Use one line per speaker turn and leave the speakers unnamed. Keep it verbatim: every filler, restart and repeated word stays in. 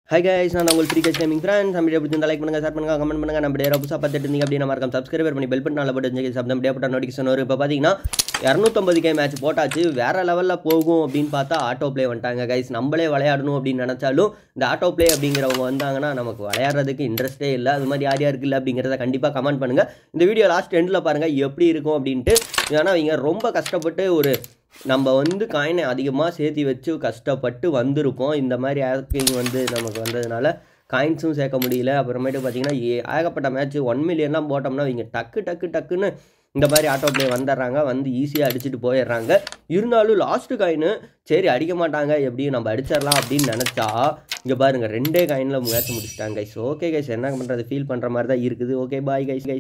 Hi guys, நான் உங்கள் three case gaming friends. நம்ம வீடியோ பிடிச்சிருந்தா லைக் பண்ணுங்க, ஷேர் பண்ணுங்க, கமெண்ட் பண்ணுங்க. நம்ம டேரா புதுசாக பார்த்துட்டு இருந்தீங்க அப்படின்னா மறக்காம சப்ஸ்கிரைபர் பண்ணி பெல் பட்டன் போட்டு வச்சுக்க. சப்தம் டே போட்ட நோட்டிஃபிகேஷன் வரும். இப்போ பார்த்தீங்கன்னா இரநூத்தம்பது கே மேட்ச் போட்டாச்சு. வேறு லெவலில் போகும் அப்படின்னு பார்த்தா ஆட்டோ ப்ளே வந்துட்டாங்க கைஸ். நம்மளே விளையாடணும் அப்படின்னு நினச்சாலும் இந்த ஆட்டோ ப்ளே அப்படிங்கிறவங்க வந்தாங்கன்னா நமக்கு விளையாடுறதுக்கு இன்ட்ரெஸ்ட்டே இல்லை. அது மாதிரி யார் யாருக்கு இல்லை அப்படிங்கிறத கண்டிப்பாக கமெண்ட் பண்ணுங்கள். இந்த வீடியோ லாஸ்ட் எண்டில் பாருங்கள் எப்படி இருக்கும் அப்படின்ட்டு. ஏன்னா இவங்க ரொம்ப கஷ்டப்பட்டு ஒரு நம்ம வந்து காயினை அதிகமாக சேர்த்தி வச்சு கஷ்டப்பட்டு வந்திருக்கோம். இந்த மாதிரி ஆக்கிங் வந்து நமக்கு வந்ததுனால காயின்ஸும் சேர்க்க முடியல. அப்புறமேட்டு பார்த்தீங்கன்னா ஏ ஏகப்பட்ட மேட்ச் ஒன் மில்லியன்லாம் போட்டோம்னா இவங்க டக்கு டக்கு டக்குன்னு இந்த மாதிரி ஆட்டோ ப்ளே வந்துடுறாங்க, வந்து ஈஸியாக அடிச்சுட்டு போயிடுறாங்க. இருந்தாலும் லாஸ்ட்டு காயின் சரி அடிக்க மாட்டாங்க, எப்படியும் நம்ம அடிச்சிடலாம் அப்படின்னு நினச்சா இங்கே பாருங்கள் ரெண்டே காயினில் மேட்ச் முடிச்சிட்டாங்க கைஸ். ஓகே கைஸ், என்ன பண்ணுறது, ஃபீல் பண்ணுற மாதிரி தான் இருக்குது. Okay bye guys guys.